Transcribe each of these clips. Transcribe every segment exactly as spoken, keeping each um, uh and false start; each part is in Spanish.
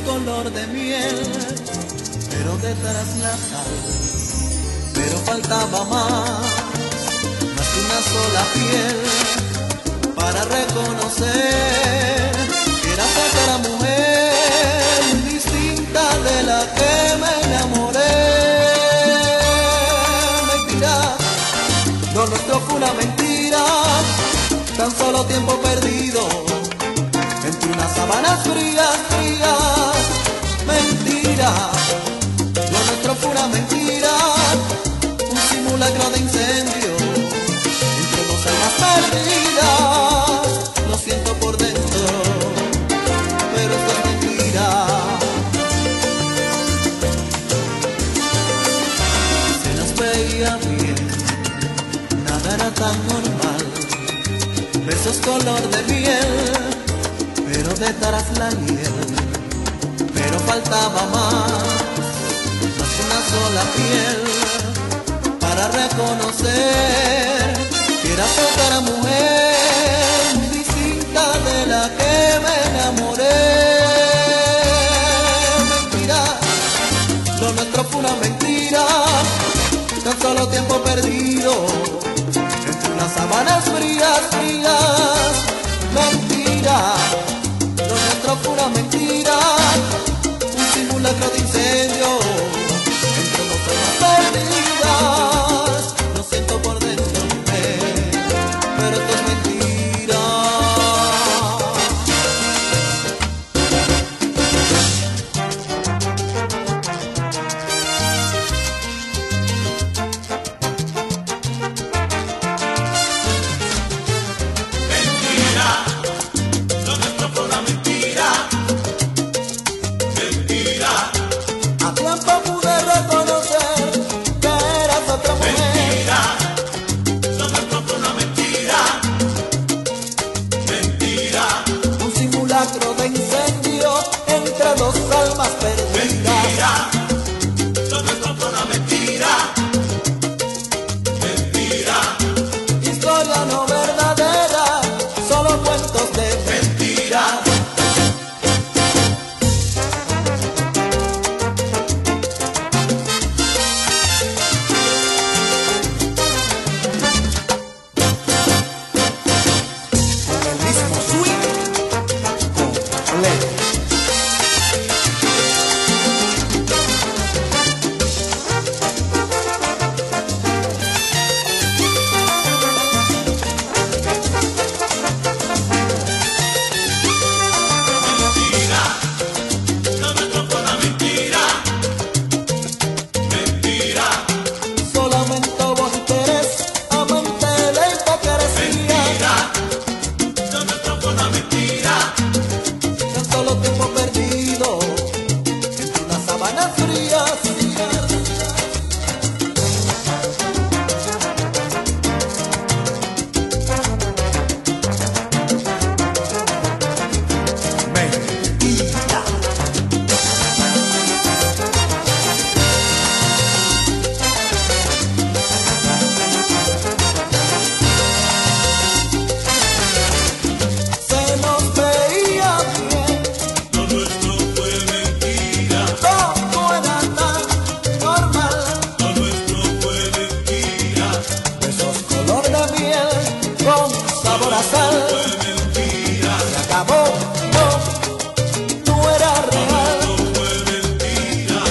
color de miel, pero detrás la sal. Pero faltaba más, más que una sola piel para reconocer que era otra mujer distinta de la que me enamoré. Mentira, lo nuestro fue una mentira, tan solo tiempo perdido entre unas sábanas frías, frías. Mentira, lo nuestro fue una mentira, un simulacro de incendio entre dos almas perdidas. Lo siento por dentro, pero esto es mentira. Se las veía bien, nada era tan normal. Besos color de miel, pero detrás la miel. Pero faltaba más, más que una sola piel para reconocer que era otra mujer distinta de la que me enamoré. Mentira, lo nuestro fue una mentira, tan solo tiempo perdido entre unas sábanas frías, frías. Mentira, lo nuestro fue una mentira, un simulacro de incendio entre dos almas perdidas. Lo siento por dentro, eh, pero esto es mentira. De incendio entre dos almas perdidas. Mentira, lo nuestro fue una mentira. Mentira, Historia no verdadera, solo cuentos de mentira. Con el mismo swing, con Leo. Lo nuestro fue una mentira. Mentira, Solamente hubo interés, amante de hipocresía. mentira. Lo nuestro fue una mentira. Tan solo tiempo perdido entre unas sábanas frías, frías. Mentira. Se nos veía bien, Lo nuestro fue mentira. todo era tan normal. Lo nuestro fue mentira. Besos color de miel con sabor a sal. Fue mentira. Se acabó, no, no era real. No fue mentira.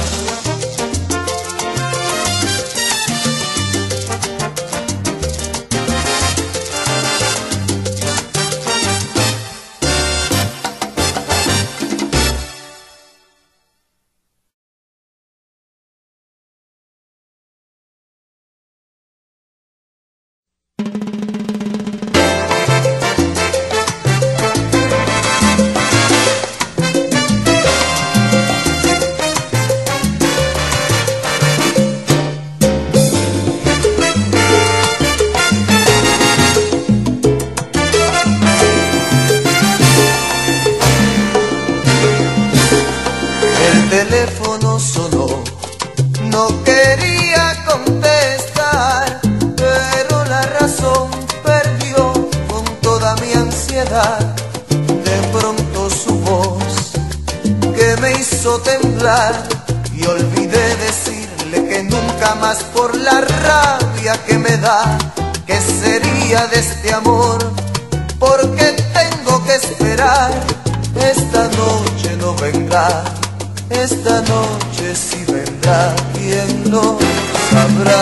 El teléfono sonó, no quería contestar, pero la razón perdió con toda mi ansiedad. De pronto su voz que me hizo hizo temblar y olvidé decirle que nunca más, por la rabia que me da, ¿qué sería de este amor? Porque tengo que esperar. Esta noche no vendrá, esta noche sí vendrá, ¿quién lo sabrá?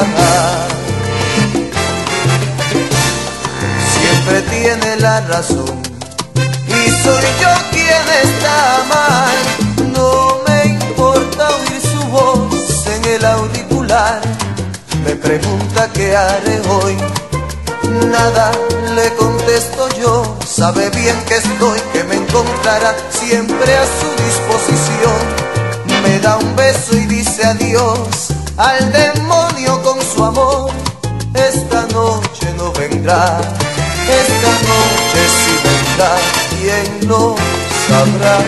Siempre tiene la razón y soy yo quien está mal. No me importa oír su voz en el auricular. Me pregunta qué haré hoy, nada le contesto yo. Sabe bien que estoy, que me encontrará siempre a su disposición. Me da un beso y dice adiós al demonio con su amor. Esta noche no vendrá, esta noche sí vendrá, ¿quién lo sabrá?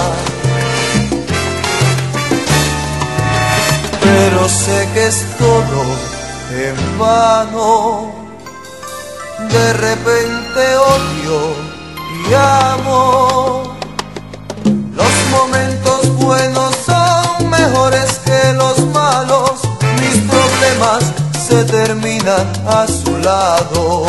Pero sé que es todo en vano. De repente odio y amo. Los momentos buenos son mejores que los malos. Mis problemas se terminan a su lado.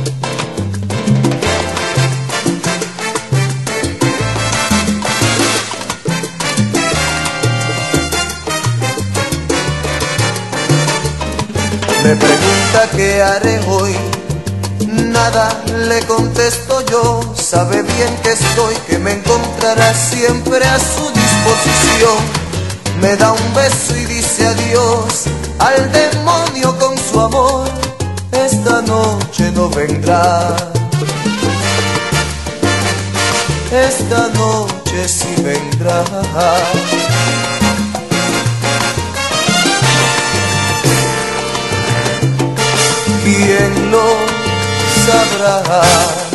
Me pregunta qué haré hoy, nada le contesto yo. Sabe bien que estoy, que me encontrará siempre a su disposición. Me da un beso y dice adiós al demonio con su amor. Esta noche no vendrá, esta noche sí vendrá. ¿Quién lo sabrá?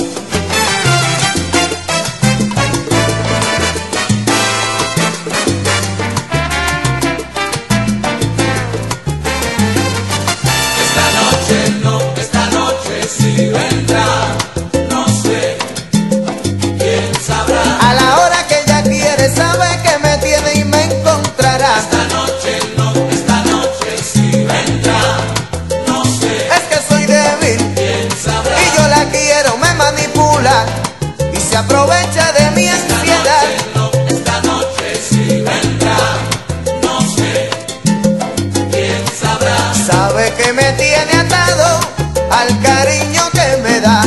Esta noche no, esta noche sí vendrá. No sé, quién sabrá. A la hora que ella quiere, sabe que me tiene y me encontrará. Esta noche no, esta noche sí vendrá. No sé, Es que soy débil quién sabrá. y yo la quiero, me manipula y se aprovecha de mi ansiedad. No, esta noche sí vendrá. No sé, quién sabrá. Sabe que me tiene atado al cariño que me da.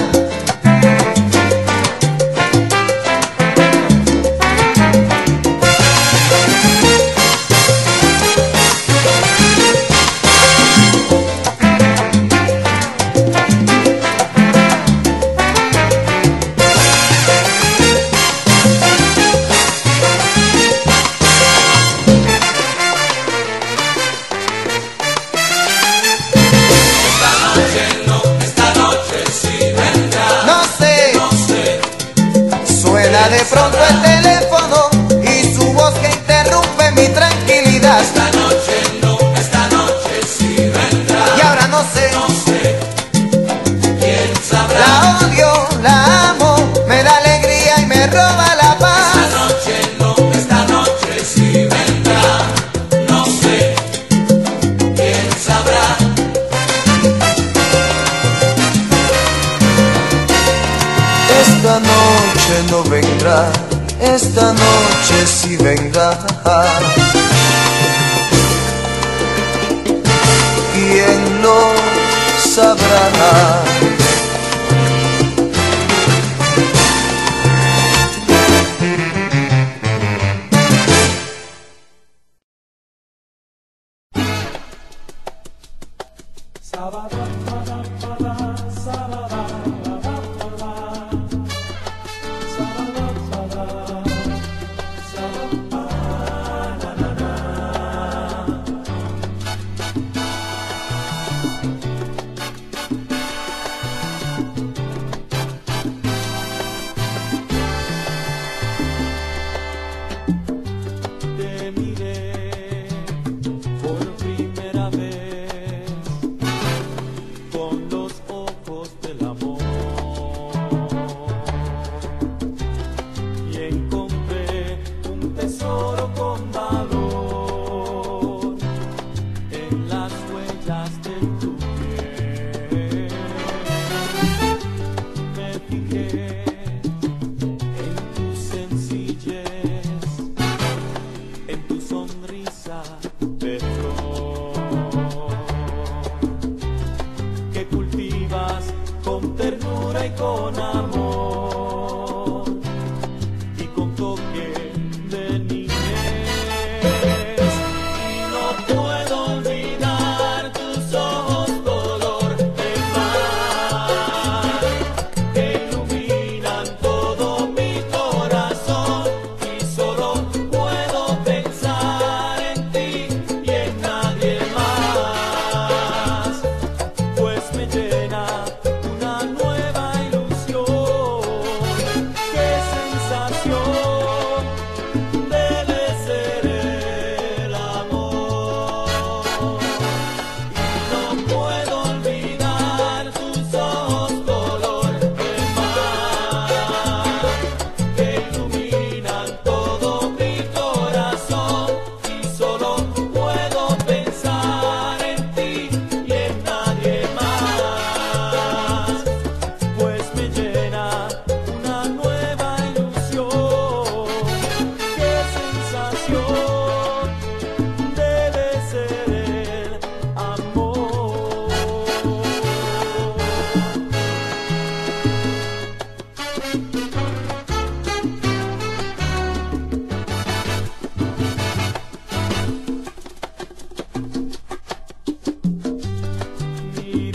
De pronto el teléfono y su voz que interrumpe mi tranquilidad. Esta noche no, esta noche sí vendrá. Y ahora no sé, No sé, quién sabrá. la odio, la amo, me da alegría y me roba la paz. Esta noche no, esta noche sí vendrá. No sé, quién sabrá. Esta noche no vendrá, esta noche sí vendrá. ¿Quién lo sabrá? Te miré por primera vez con los ojos del amor.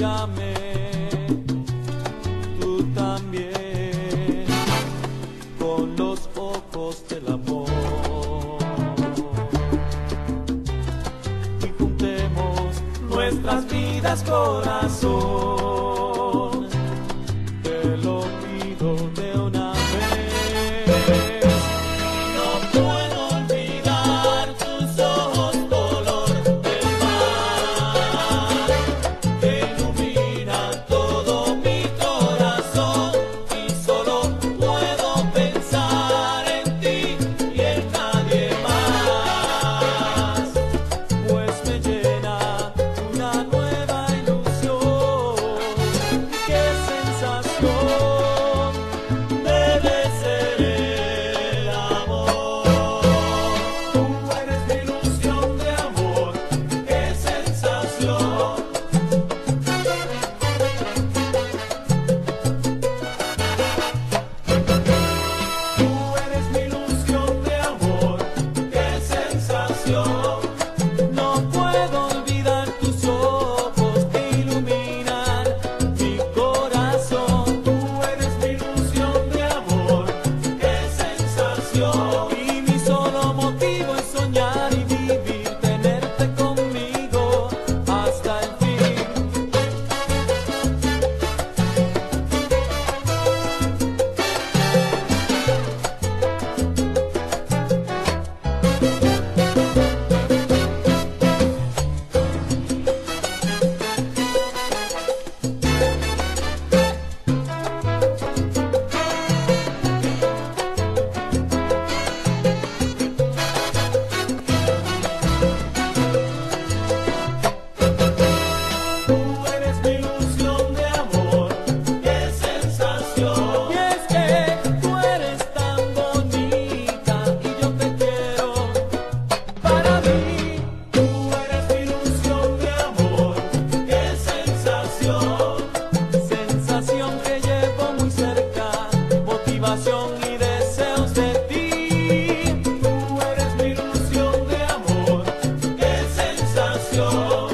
mírame, tú también, con los ojos del amor. Y juntemos nuestras vidas, corazón, te lo pido de una vez. No puedo olvidar tus ojos color del mar, que iluminan todo mi corazón, y solo puedo pensar en ti y en nadie más, pues me llena una nueva ilusión. Qué sensación debe ser el amor. Tú eres mi ilusión de amor, qué sensación. Tú eres mi ilusión de amor, qué sensación. No puedo olvidar tus ojos que iluminan mi corazón. Tú eres mi ilusión de amor, qué sensación. Y mi solo motivo es soñar y vivir, tenerte conmigo hasta el fin. Tú eres mi ilusión de amor, qué sensación. Y es que tú eres tan bonita y yo te quiero para mí. Tú eres mi ilusión de amor, qué sensación. Sensación que llevo muy cerca, motivación y deseos de ti. Tú eres mi ilusión de amor, qué sensación.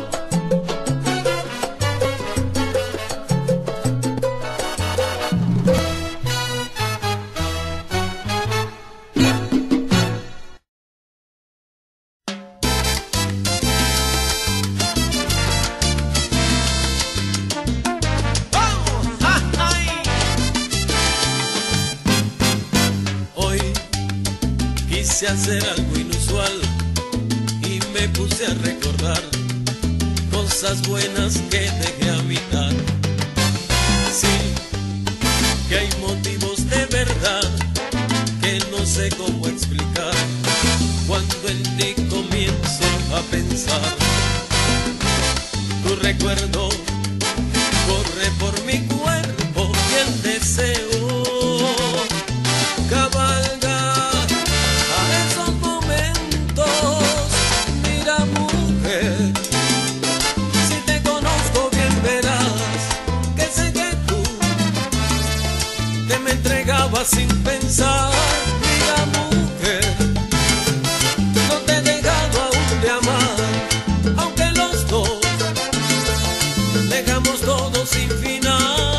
Hoy quise hacer algo inusual y me puse a recordar cosas buenas que dejé a mitad. Sí, que hay motivos de verdad que no sé cómo explicar cuando en ti comienzo a pensar. Tu recuerdo corre por mi cuerpo y el deseo cabalga a esos momentos. Mira, mujer, si te conozco bien verás que sé que tú te me entregabas sin pensar. Mira, mujer, no te he dejado aún de amar, aunque los dos dejamos todo sin final.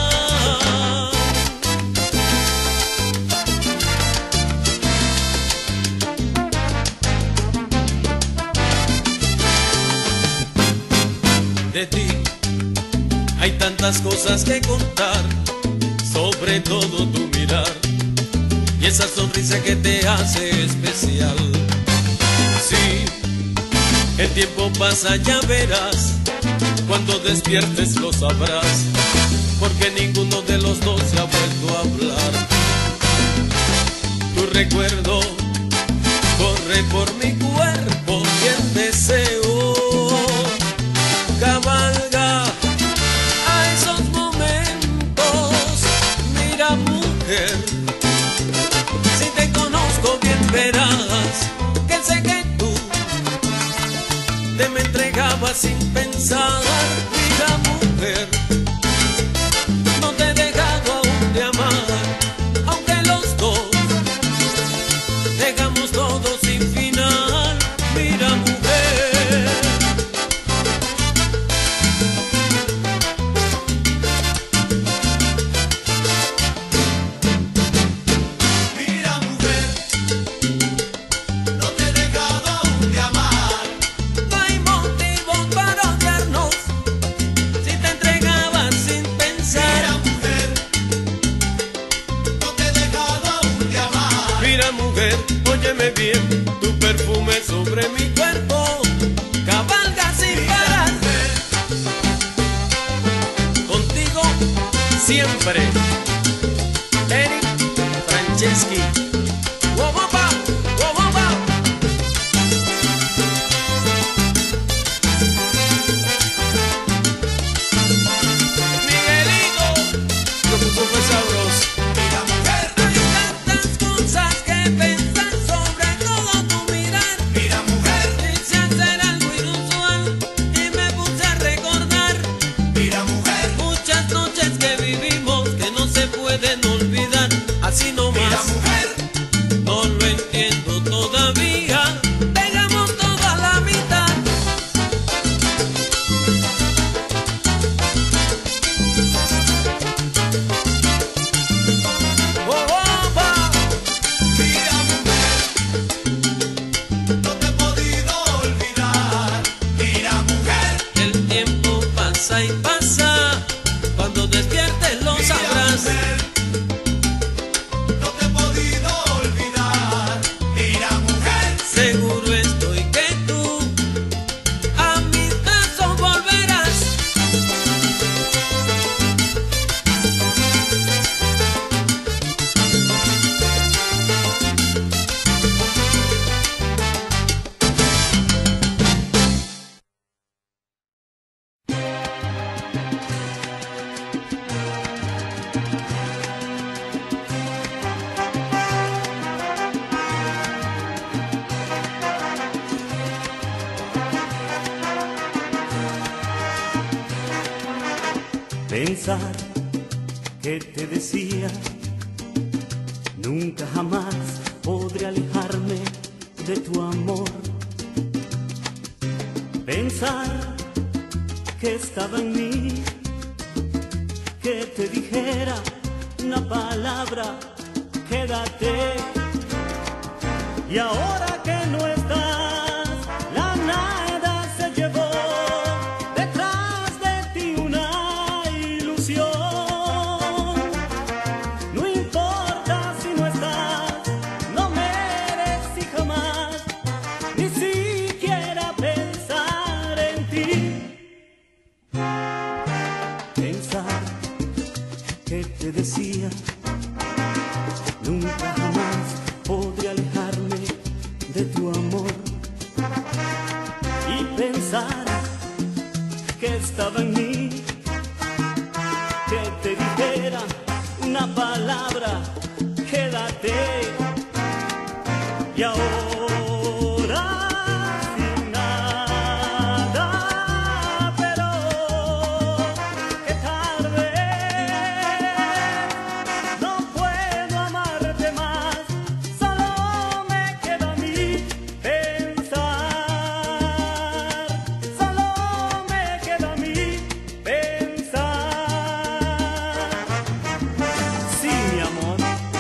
De ti hay tantas cosas que contar, sobre todo tu mirar y esa sonrisa que te hace especial. Sí, el tiempo pasa, ya verás, cuando despiertes lo sabrás, porque ninguno de los dos se ha vuelto a hablar. Tu recuerdo corre por mi cuerpo y el deseo cabalga a esos momentos. Mira, mujer, si te conozco bien verás que sé que tú te me entregabas sin pensar. Mira, mujer, no te he dejado aún de amar, aunque los dos dejamos todo sin final. Mira, mujer, hombre. Eric Franceschi. Wowopa, wowopa. Miguelito, lo puso fue sabroso. Mira mujer, Hay tantas cosas que pensar, sobre todo tu mirar. mira mujer, Quise hacer algo inusual y me puse a recordar mira mujer, muchas noches que vivimos que no se pueden olvidar. Así mira nomás, mujer, no lo entiendo todavía. Dejamos todo a la mitad. Oh, oh, oh. mira mujer, no te he podido olvidar. Mira mujer, El tiempo pasa y pasa, cuando despiertes lo mira sabrás. mujer, no te he podido olvidar. Mira mujer, Seguro estoy que tú a mis brazos volverás. Pensar que te decía, nunca jamás podré alejarme de tu amor. Pensar que estaba en mí, que te dijera una palabra, quédate. Y ahora que no estás, la nada se llevó detrás de ti una ilusión. No importa si no estás, no merecí jamás ni siquiera pensar en ti. Pensar que te decía, nunca jamás podré alejarme de tu amor. Y pensar que estaba en mí, que te dijera una palabra, quédate. Y ahora sin nada, pero qué tarde, no puedo amarte más, solo me queda a mí pensar, solo me queda a mí pensar. Sí, mi amor.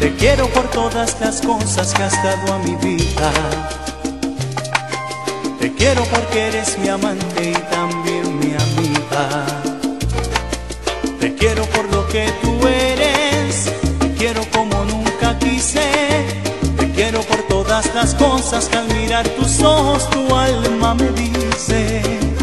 Te quiero por todas las cosas que has dado a mi vida. Te quiero porque eres mi amante y también mi amiga. Te quiero por lo que tú eres, te quiero como nunca quise. Te quiero por todas las cosas que al mirar tus ojos tu alma me dice.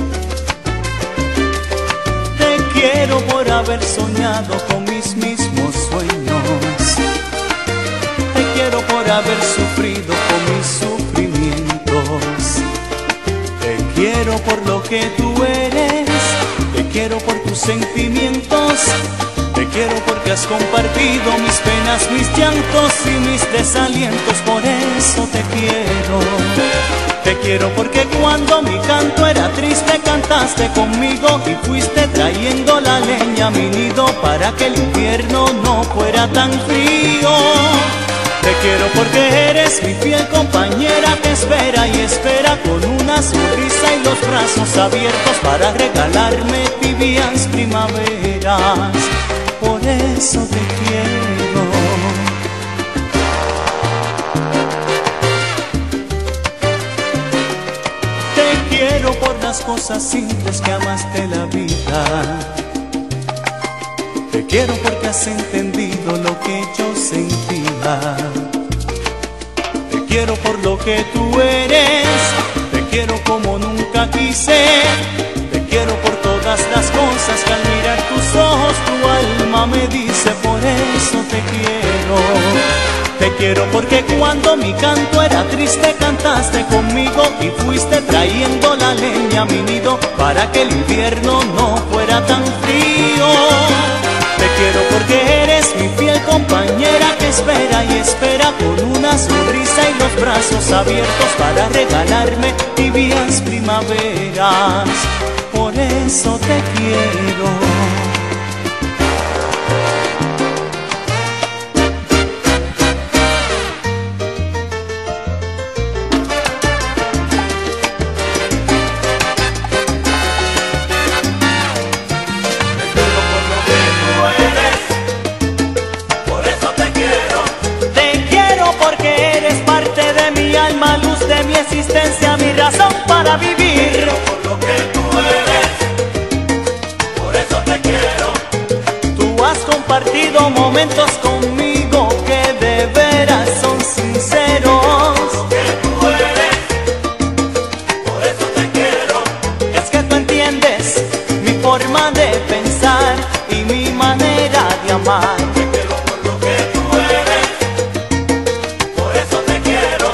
Te quiero por haber soñado con mis mismos sueños. Te quiero por haber sufrido con mis sufrimientos. Te quiero por lo que tú eres, te quiero por tus sentimientos. Te quiero porque has compartido mis penas, mis llantos y mis desalientos. Por eso te quiero. Te quiero porque cuando mi canto era triste cantaste conmigo y fuiste trayendo la leña a mi nido para que el invierno no fuera tan frío. Te quiero porque eres mi fiel compañera que espera y espera con una sonrisa y los brazos abiertos para regalarme tibias primaveras. Por eso te quiero. Te quiero por las cosas simples que amaste la vida. Te quiero porque has entendido lo que yo sentía. Te quiero por lo que tú eres, te quiero como nunca quise. Te quiero por todas las cosas que al mirar tus ojos tu alma me dice. Por eso te quiero. Te quiero porque cuando mi canto era triste cantaste conmigo y fuiste trayendo la leña a mi nido para que el invierno no fuera tan frío. Te quiero porque eres mi fiel compañera que espera y espera con una sonrisa y los brazos abiertos para regalarme tibias primaveras. Por eso te quiero. Mi razón para vivir. Por lo que tú eres, por eso te quiero. Tú has compartido momentos conmigo que de veras son sinceros. Por lo que tú eres, por eso te quiero. Es que tú entiendes mi forma de pensar y mi manera de amar. Te quiero por lo que tú eres, por eso te quiero.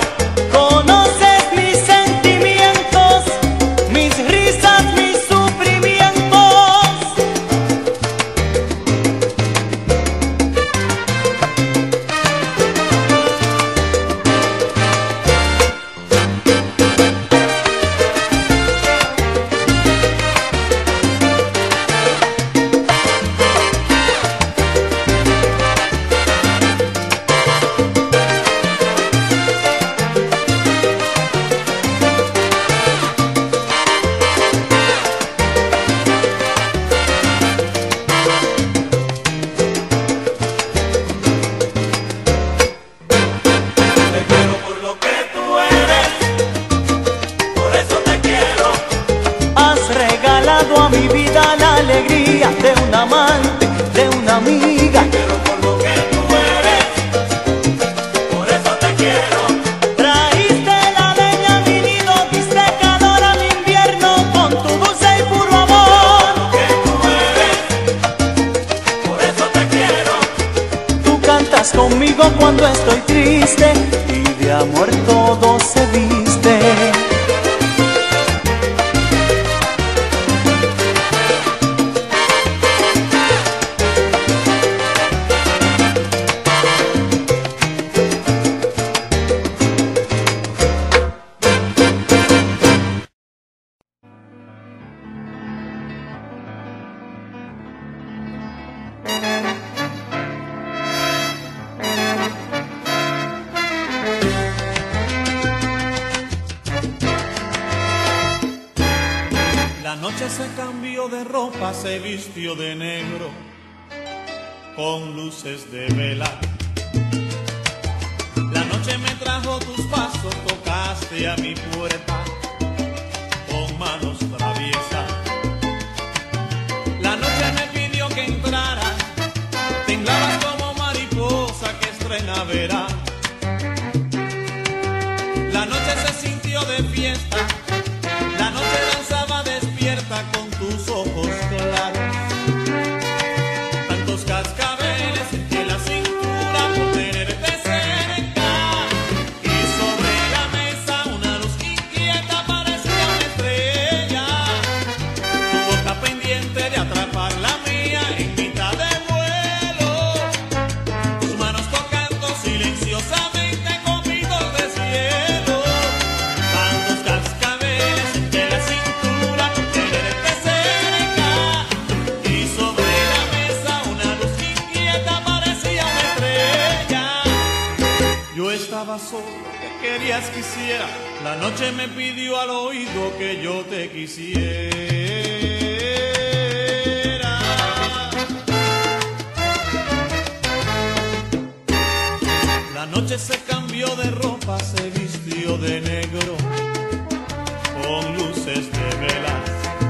A mi vida la alegría de un amante, de una amiga. Te quiero por lo que tú eres, por eso te quiero. Trajiste la leña a mi nido, diste calor a mi invierno con tu dulce y puro amor. Por lo que tú eres, por eso te quiero. Tú cantas conmigo cuando estoy triste y de amor todo se viste. Se cambió de ropa, se vistió de negro, con luces de vela. trajo tus pasos, tocaste a mi puerta con manos traviesas. La noche me pidió que entrara, temblabas como mariposa que estrena verano. La noche se sintió de fiesta, la noche danzaba despierta con tus ojos claros. Tantos cascabeles en la cintura por tenerte cerca, y sobre la mesa una luz inquieta parecía una estrella. Tu boca pendiente de atrapar la mía en mitad de vuelo, tus manos tocando silenciosamente comidos de cielo. Tantos cascabeles en la cintura por tenerte cerca, y sobre la mesa una luz inquieta parecía una estrella. Yo estaba solo, ¿qué querías que hiciera? La noche me pidió al oído que yo te quisiera. La noche se cambió de ropa, se vistió de negro con luces de velas.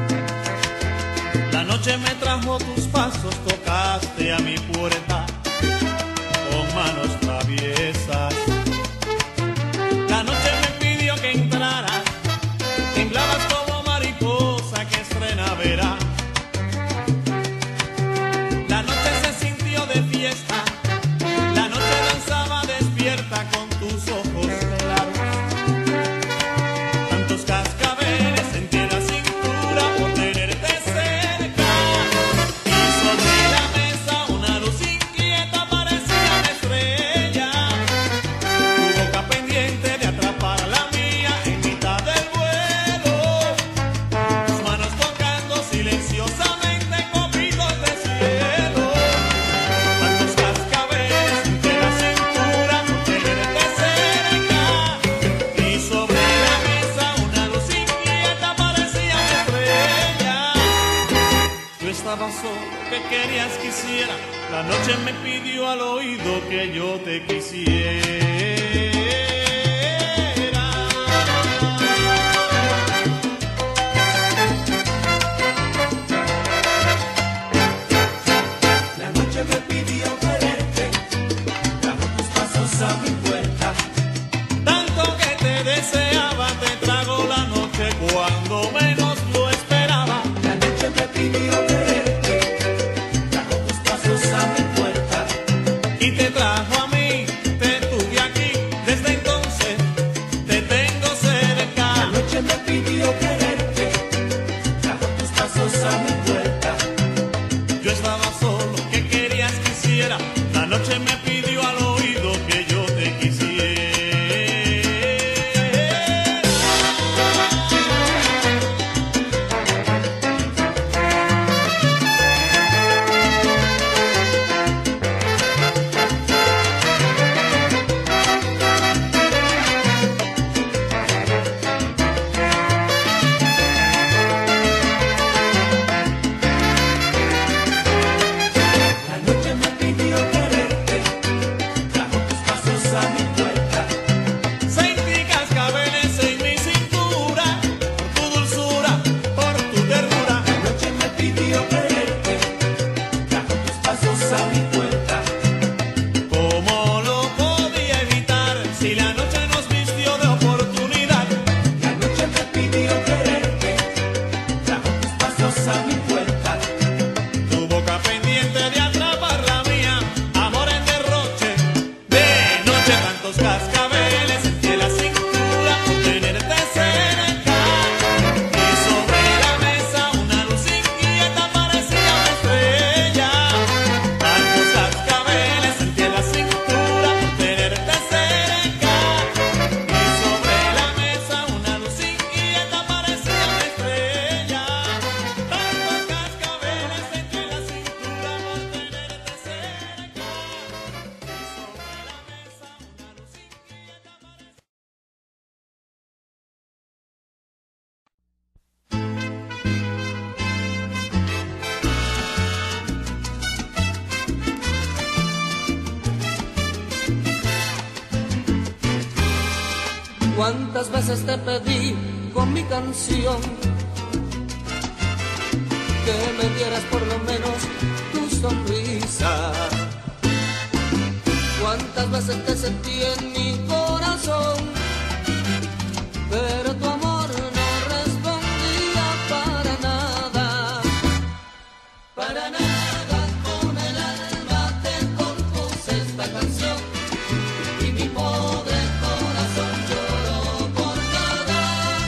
La noche me trajo tus pasos, tocaste a mi puerta con manos traviesas. La noche me pidió que entrara, temblabas como mariposa que estrena verano. La noche se sintió de fiesta, la noche danzaba despierta con tus ojos claros. Tantos cascabeles sentí en la cintura por tenerte cerca, y sobre la mesa una luz inquieta parecía una estrella. Tu boca pendiente de atrapar la mía en mitad del vuelo, tus manos tocando silenciosamente comidos de cielo. Tantos cascabeles entre la cintura por tenerte cerca, y sobre la mesa una luz inquieta parecía una estrella. Yo estaba solo, ¿qué querías que hiciera? La noche me pidió al oído que yo te quisiera. La noche me pidió quererte, trajo tus pasos a mi puerta. Tanto que te deseaba, te trago la noche cuando menos lo esperaba. La noche me pidió quererte, trajo tus pasos a mi puerta. Y te trajo a mí, te tuve aquí, desde entonces te tengo cerca. La noche me pidió quererte, trajo tus pasos a mi puerta. Yo estaba solo, ¿qué querías que hiciera? La noche me pidió al oído que yo te quisiera. Cuántas veces te pedí con mi canción que me dieras por lo menos tu sonrisa. Cuántas veces te sentí en mi corazón, pero tu amor no respondía para nada, para nada. Con el alma te compuse esta canción y mi pobre corazón lloró por nada.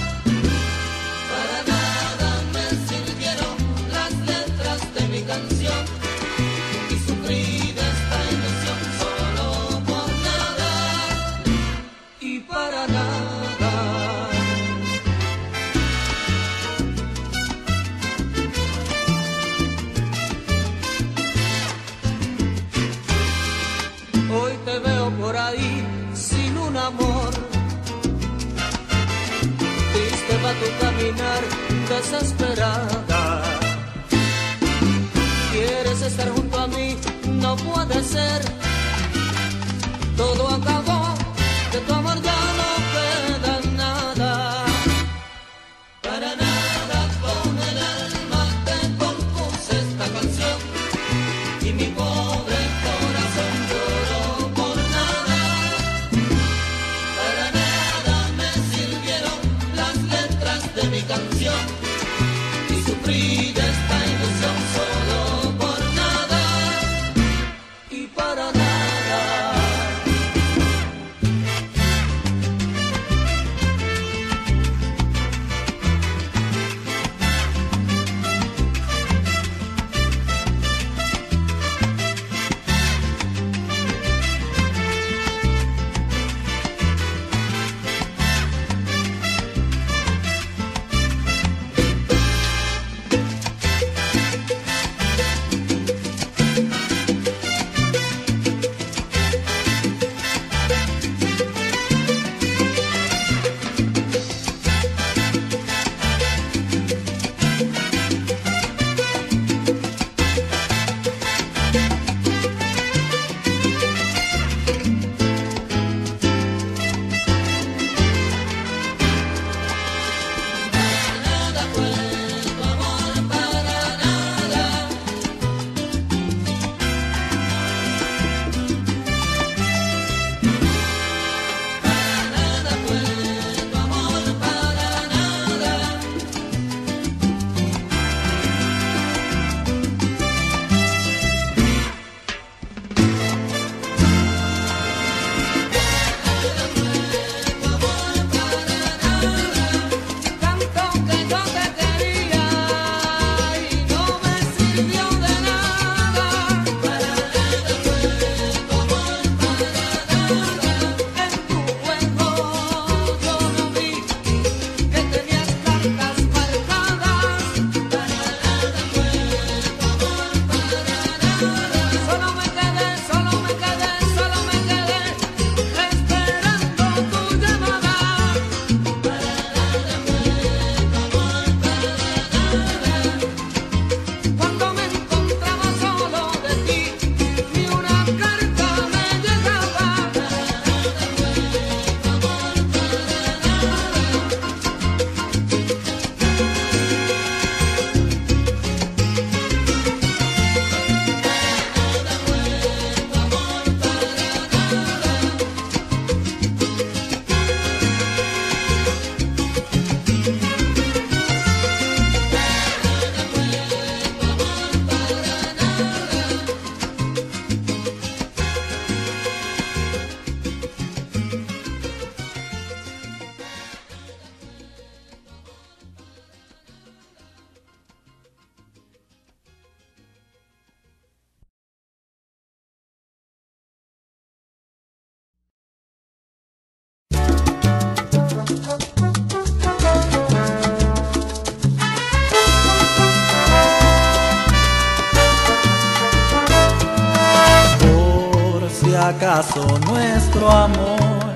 Para nada me sirvieron las letras de mi canción y sufrí de esta ilusión solo por nada y para nada. Hoy te veo por ahí sin un amor, triste va tu caminar desesperada. Quieres estar junto a mí, no puede ser. Todo acabó, de tu amor ya no queda nada. Para nada, con el alma te compuse esta canción y mi pobre corazón lloró por nada. Para nada me sirvieron las letras de mi canción y sufrí de esta ilusión solo por nada y para nada. ¿Acaso nuestro amor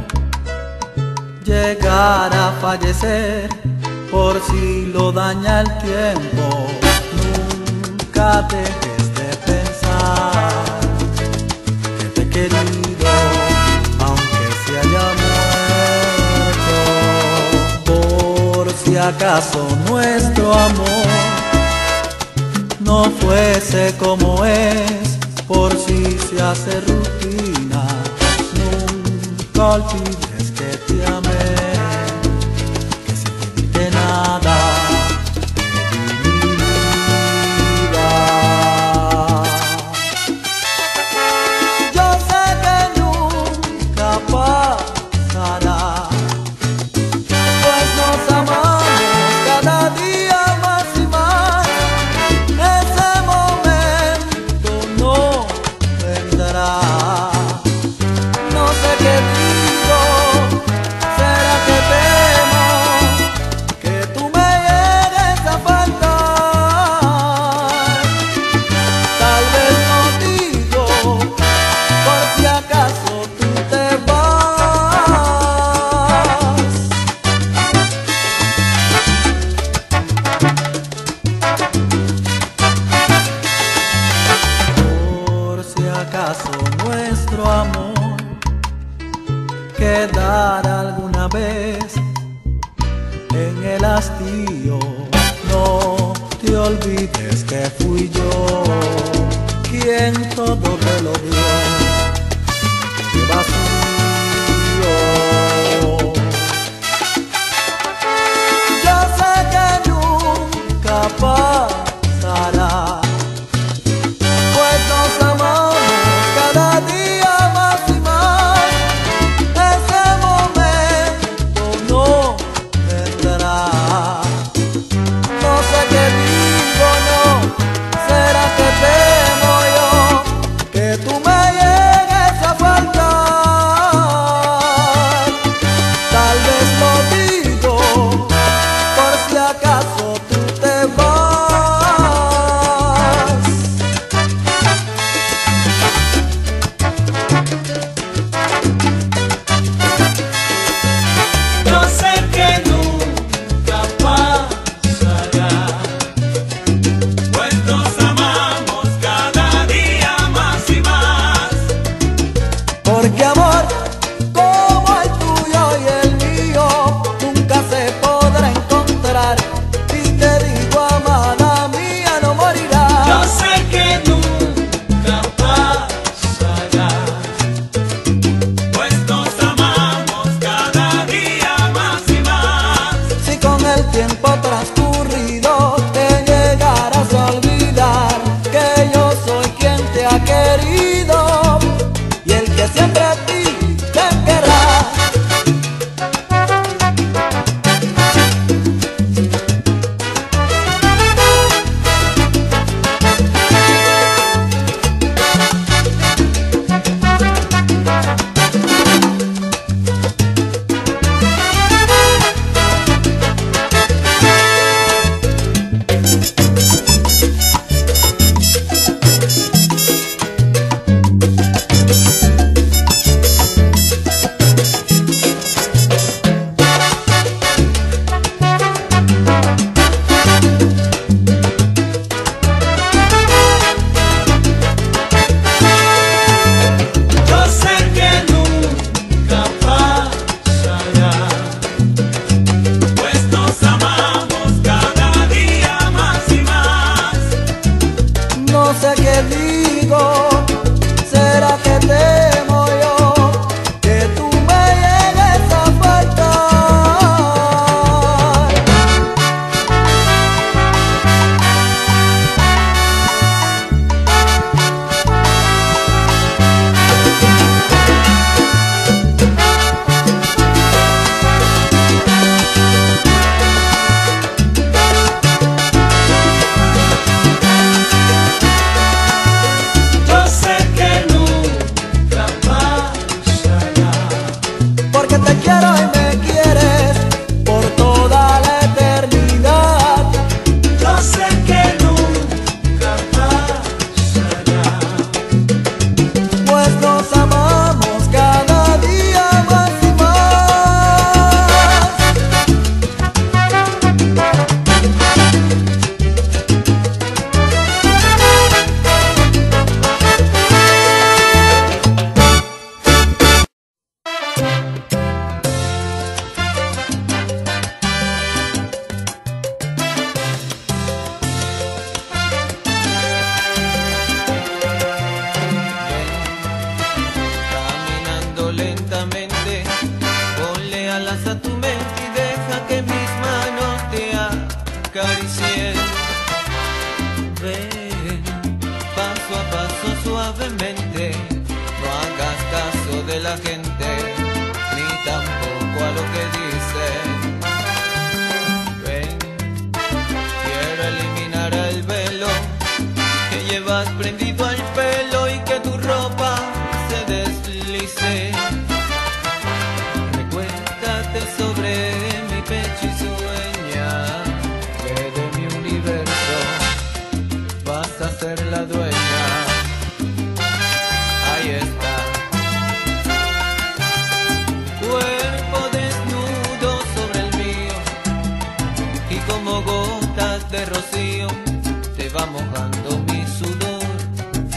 llegará a fallecer por si lo daña el tiempo? Nunca dejes de pensar que te he querido, aunque se haya muerto. acaso nuestro amor no fuese como es, por si se hace rutina, nunca olvides que te amé, que sin pedirte nada te di mi vida. Yo sé que nunca pasará, pues nos amamos cada día más y más. Ese momento no vendrá. No sé qué digo, será que temo que tú me llegues a faltar. Tal vez no digo, por si acaso tú te vas. Por si acaso nuestro amor quedara alguna vez en el hastío, no te olvides que fui yo quien todo te lo dio, qué vacío. Yo sé que nunca pasará, pues nos amamos cada día más y más. Ese momento no vendrá. No sé qué digo, no, será que temo yo que tú me llegues a faltar. Tal vez lo digo, por si acaso tú te vas. ven, paso a paso suavemente, no hagas caso de la gente, ni tampoco a lo que dicen. Ven, quiero eliminar el velo que llevas prendido al pelo y que tu ropa se deslice. Recuéstate sobre mi pecho y sueña que de mi universo vas a ser la dueña. Ahí está, cuerpo desnudo sobre el mío y como gotas de rocío te va mojando mi sudor.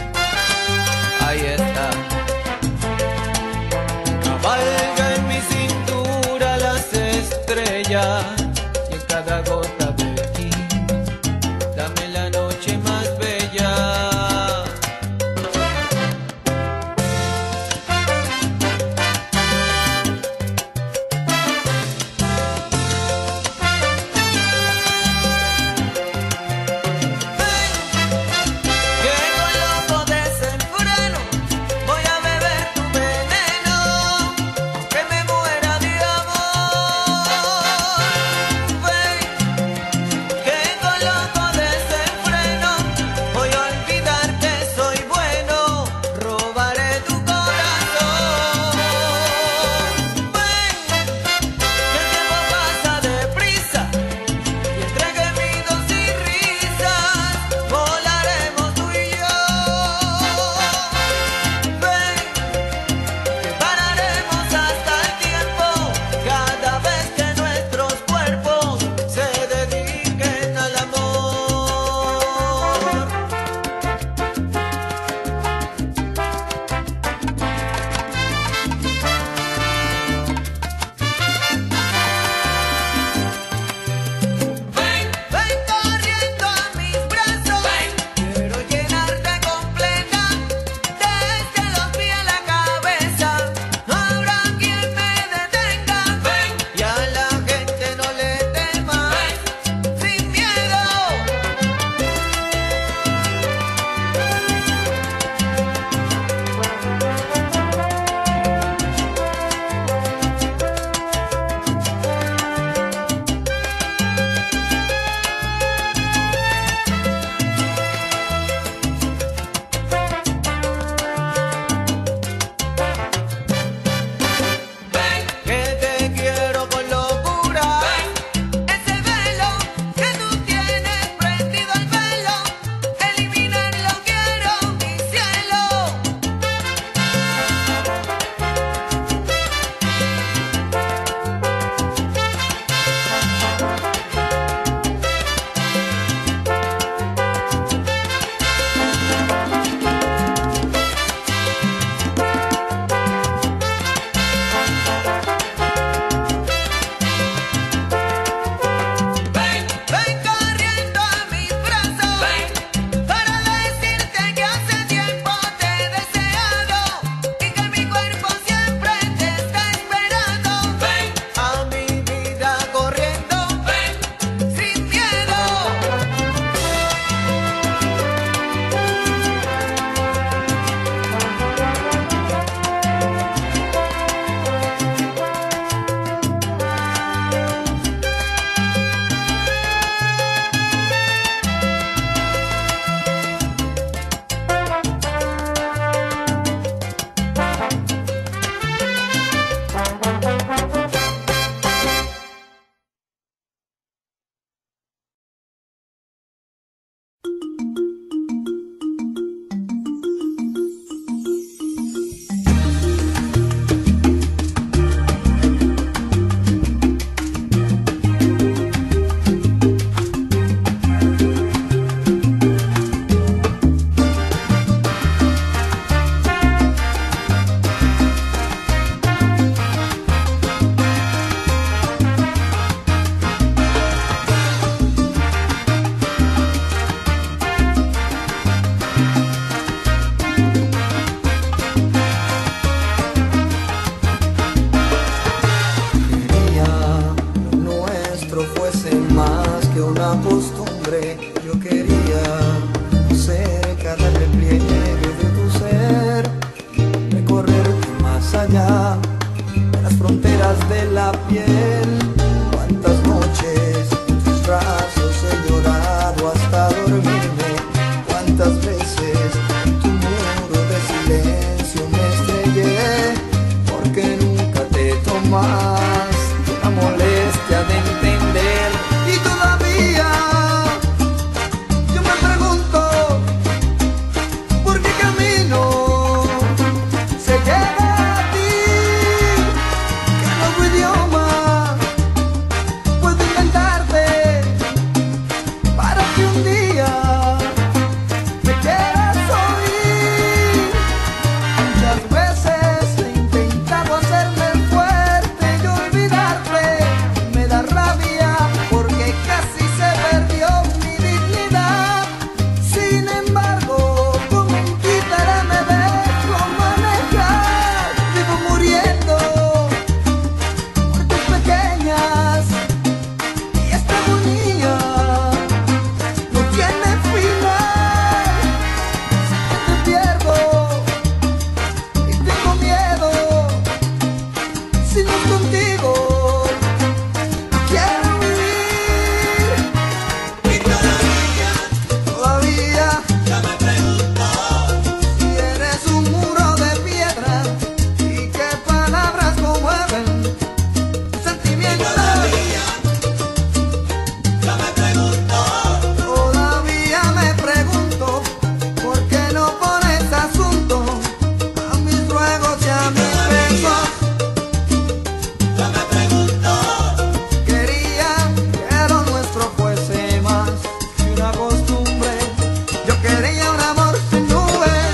fronteras de la piel. Cuántas noches en tus brazos he llorado hasta dormirme. Cuántas veces en tu muro de silencio me estrellé, porque nunca te tomas la molestia de entender. Y todavía yo me pregunto por qué camino se llega a ti, que nuevo idioma puedo inventarte para que un día me quieras oír. Muchas veces he intentado hacerme fuerte y olvidarte, me da rabia porque casi se perdió mi dignidad. Sin embargo, como un títere me dejo manejar, vivo muriendo por tus pequeñas, y esta agonía no tiene final. Sé que te pierdo y tengo miedo, si no es contigo quiero vivir. Y todavía, Todavía ya me pregunto, si eres un muro de piedra y qué palabras conmueven sentimientos. todavía, ya me pregunto, Todavía me pregunto por qué no pones asunto a mis ruegos y a mis besos. ya me pregunto, Quería que lo nuestro fuese más que una costumbre. Yo quería un amor sin nubes.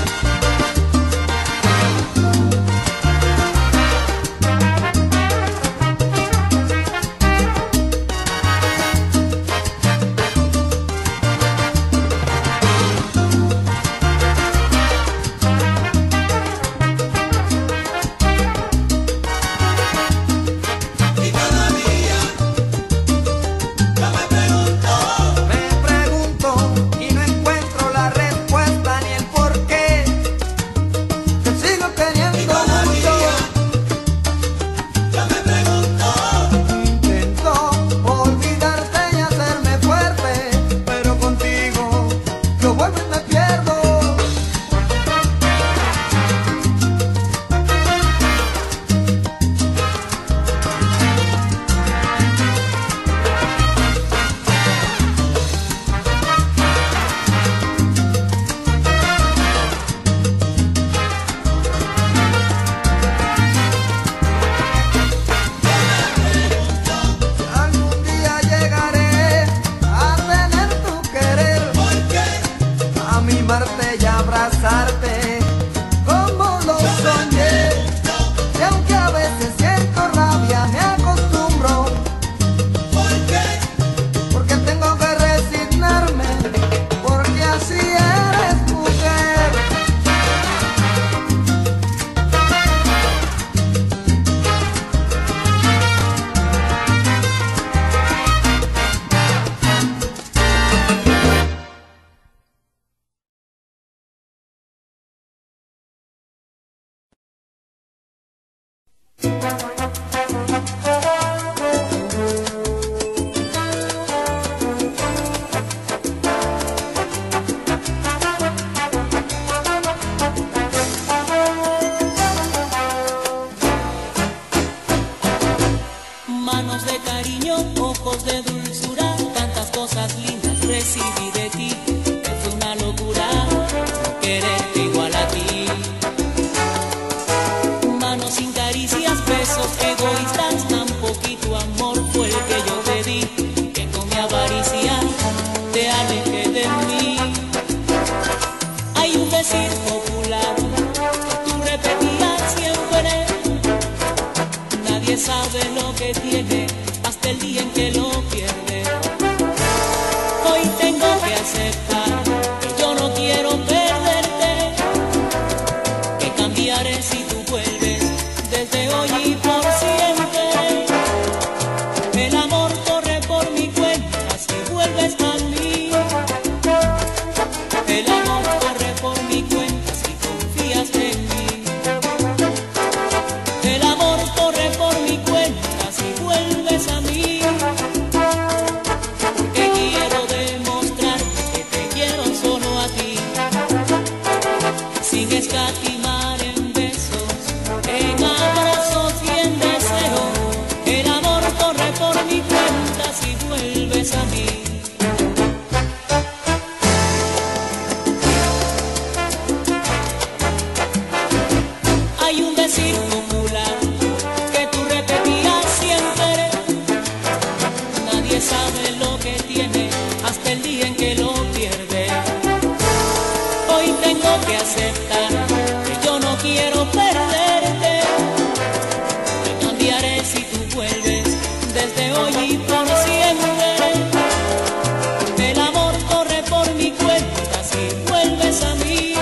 y todavía, ya me pregunto, Me pregunto y no encuentro la respuesta ni el porqué. Te sigo queriendo mucho. ya me pregunto, Intento olvidarte y hacerme fuerte, pero contigo yo vuelvo y me pierdo. Algún día llegaré a tener tu querer, porque a mimarte y abrazarte como lo soñé. Y aunque a veces siento rabia, me acostumbro, porque porque tengo que resignarme, porque así eres mujer. Manos de cariño, ojos de dulzura, tantas cosas lindas recibí de ti, que fue una locura no quererte igual a ti. Manos sin caricias, besos egoístas, tan poquito amor fue el que yo te di, que con mi avaricia te alejé de mí. Hay un decir popular que tú repetías siempre: nadie sabe lo que tiene hasta el día en que lo pierde. Hoy tengo que aceptar que yo no quiero perderte, que cambiaré si tú vuelves desde hoy y por siempre. El amor corre por mi cuenta si vuelves a mí. El amor corre por mi cuenta si confías en mí. El amor corre por mi escatimar en besos, en abrazos y en deseo. El amor corre por mi cuenta si vuelves a mí. Hay un decir popular que tú repetías siempre: nadie sabe lo que tiene hasta el día en que lo pierde. Hoy tengo que aceptar que yo no quiero perderte. Me cambiaré si tú vuelves desde hoy y por siempre. El amor corre por mi cuenta si vuelves a mí.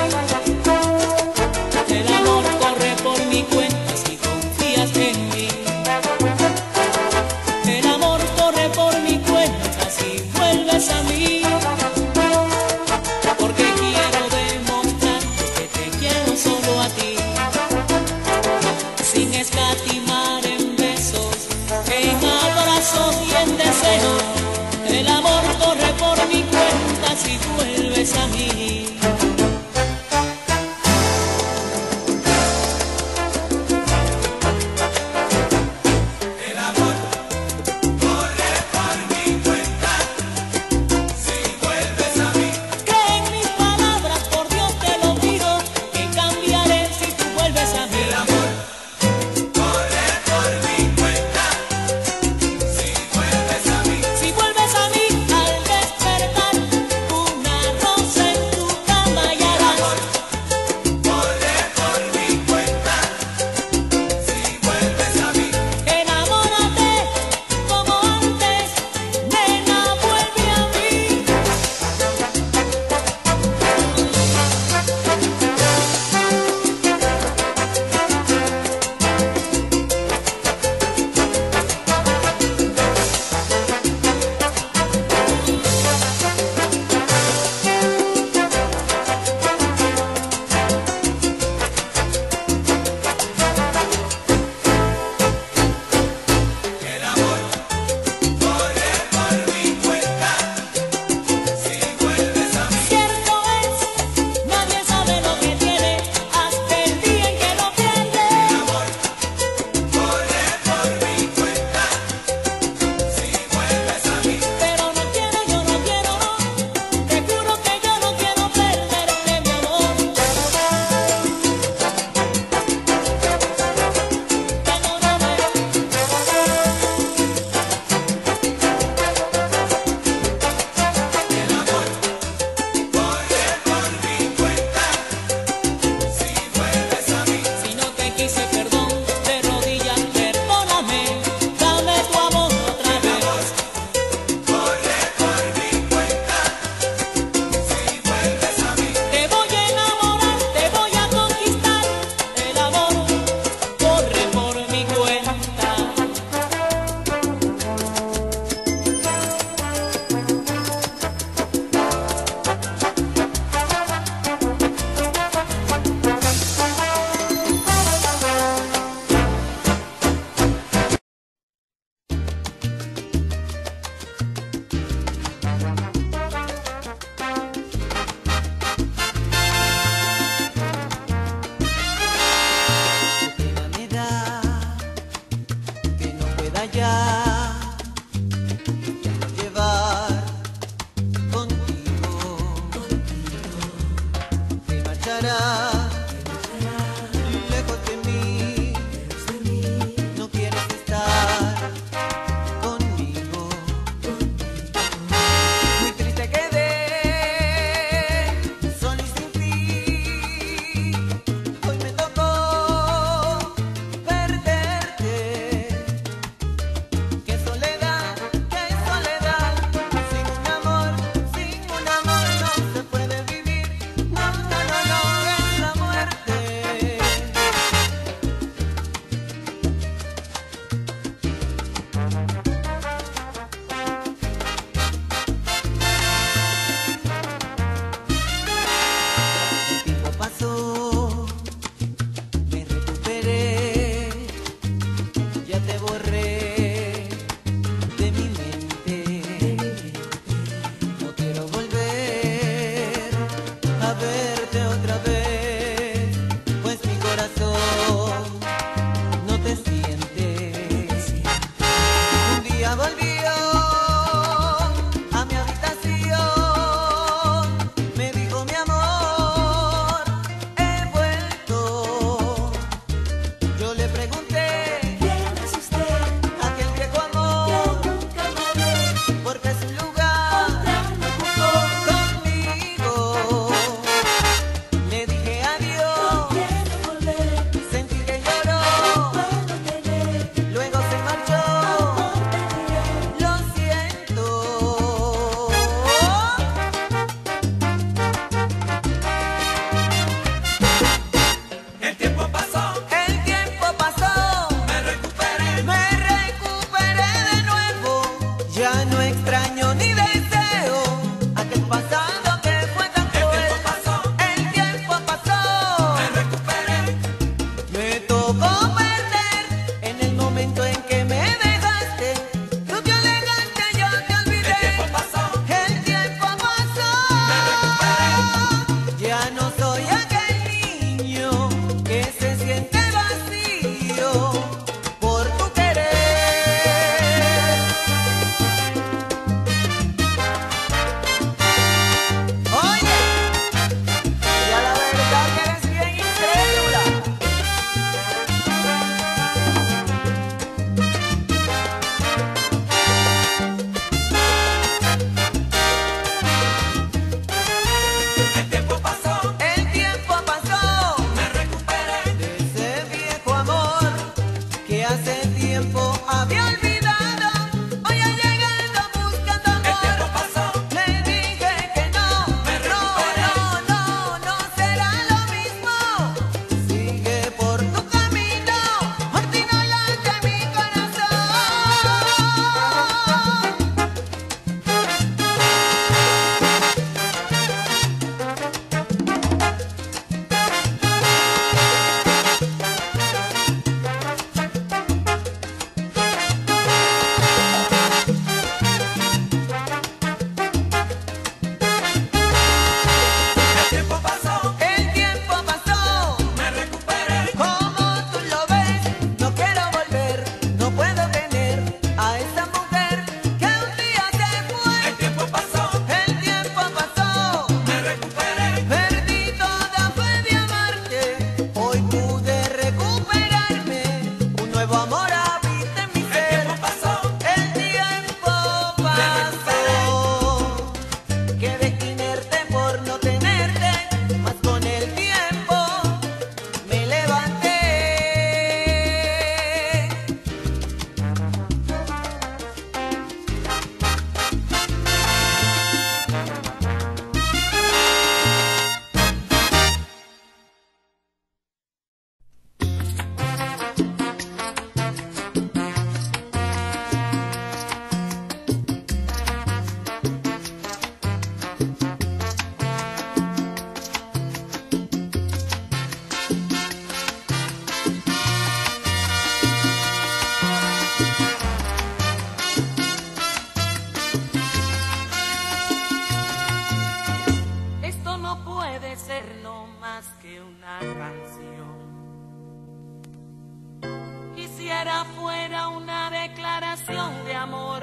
El amor corre por mi cuenta si confías en mí. El amor corre por mi cuenta si vuelves a mí. Porque quiero demostrar que te quiero solo a ti. Sin escatimar en besos, en abrazos y en deseos. El amor corre por mi cuenta si vuelves a mí. Cree en mis palabras, por Dios te lo pido, que cambiaré si tú vuelves a mí. El amor corre por mi cuenta si vuelves a mí. Si vuelves a mí al despertar, una rosa en tu cama hallarás. El amor corre por mi cuenta si vuelves a mí. Enamórate como antes, nena, vuelve a mí. Cierto es, nadie sabe lo que tiene hasta el día en que lo pierde. El amor corre por mi cuenta si vuelves a mí. Pero no quiero, yo no quiero, no. Te juro que yo no quiero perderte, mi amor. Perdóname. Si no te quise, perdón, de rodillas, perdóname. Dame tu amor otra vez. Te voy a enamorar, te voy a conquistar. El amor corre por mi cuenta. Pena me da que no pueda ya llevar contigo. Te marcharás lejos de mí. No quieres estar conmigo. Muy triste quedé, solo y sin ti. Hoy me tocó perderte. Qué soledad, qué soledad. Sin un amor, sin un amor no se puede vivir. No, no, no, no, es la muerte. El tiempo pasó, me recuperé, ya te borré de mi mente. No quiero volver a verte otra vez. no puede ser no más que una canción. Quisiera fuera una declaración de amor,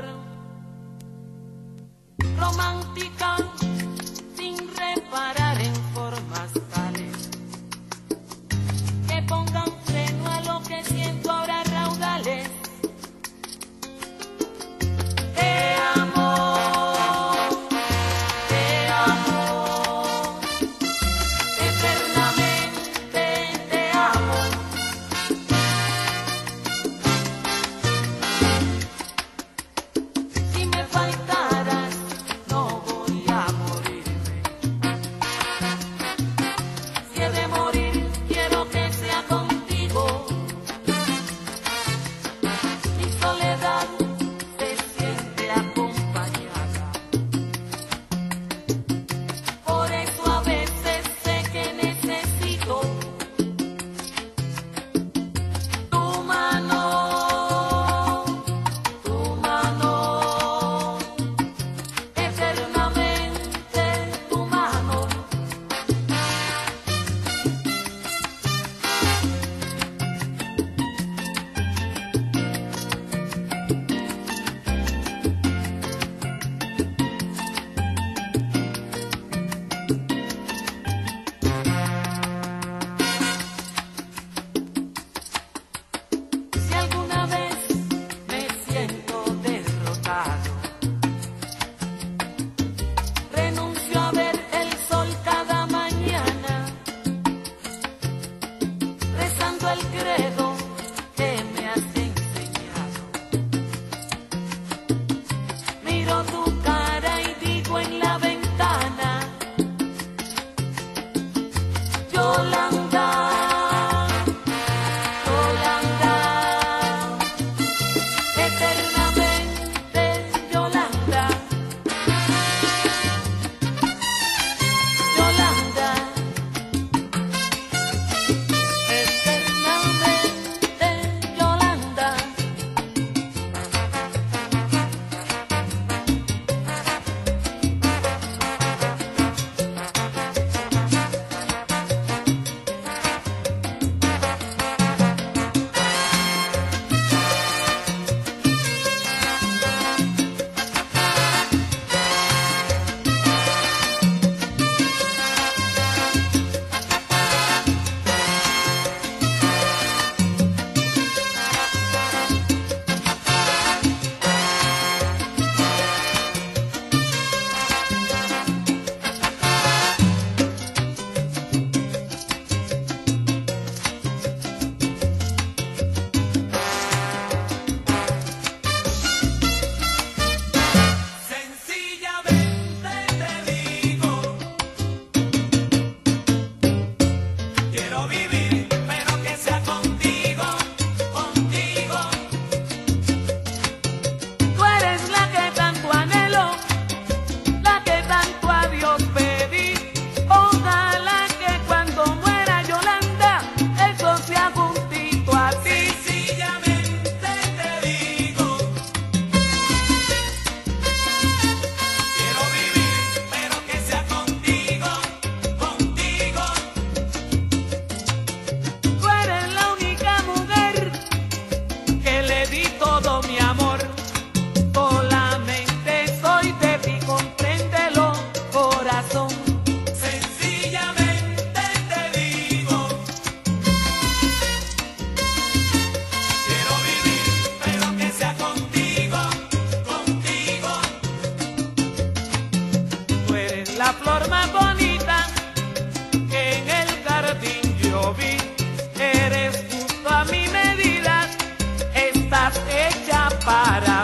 romántica, sin reparar en formas tales que pongan freno a lo que siento ahora raudales. Te amo, te amo, eternamente te amo. Si me faltaras, no voy a morirme. Si he de morir, quiero que sea contigo. Mi soledad se siente acompañada. Por eso a veces sé que necesito tu mano, tu mano, eternamente tu mano. Si alguna vez me siento derrotado, renuncio a ver el sol cada mañana, rezando el credo que me has enseñado. Miro tu cara y digo en la ventana, Yolanda, Yolanda, eternamente Yolanda, Yolanda, eternamente Yolanda. Sencillamente te digo, quiero vivir, pero que sea contigo, contigo. Tú eres la que tanto anhelo, la que tanto a Dios pedí. Ojalá que cuando muera Yolanda, eso sea juntito a ti. Sencillamente te digo, quiero vivir, pero que sea contigo, contigo. Tú eres la única mujer que le di todo mi amor. Solamente soy de ti, compréndelo, corazón. Sencillamente te digo, quiero vivir, pero que sea contigo, contigo. Tú eres la flor más bonita que en el jardín yo vi. Eres justo a mi medida, estás hecha para